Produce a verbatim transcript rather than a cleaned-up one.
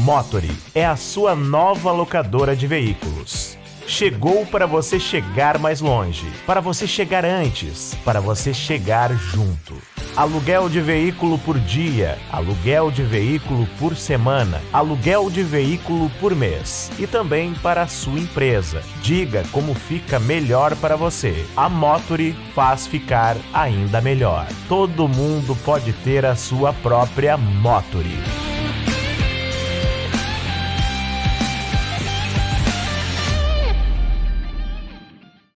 Motory é a sua nova locadora de veículos. Chegou para você chegar mais longe, para você chegar antes, para você chegar junto. Aluguel de veículo por dia, aluguel de veículo por semana, aluguel de veículo por mês e também para a sua empresa. Diga como fica melhor para você. A Motory faz ficar ainda melhor. Todo mundo pode ter a sua própria Motory.